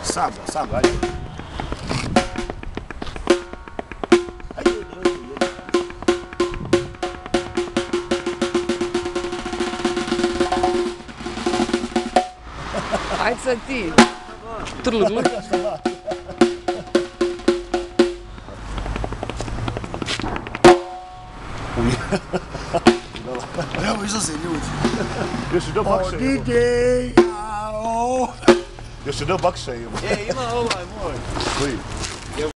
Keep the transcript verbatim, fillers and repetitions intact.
Sam ga, sam ga, ajde. Ajde sad ti. Trlu. Evo izlaze ljudi. Još je do bakša ima. Odidejjjaaaaa. Još je do bakša ima. E, ima ovaj moj. Koji?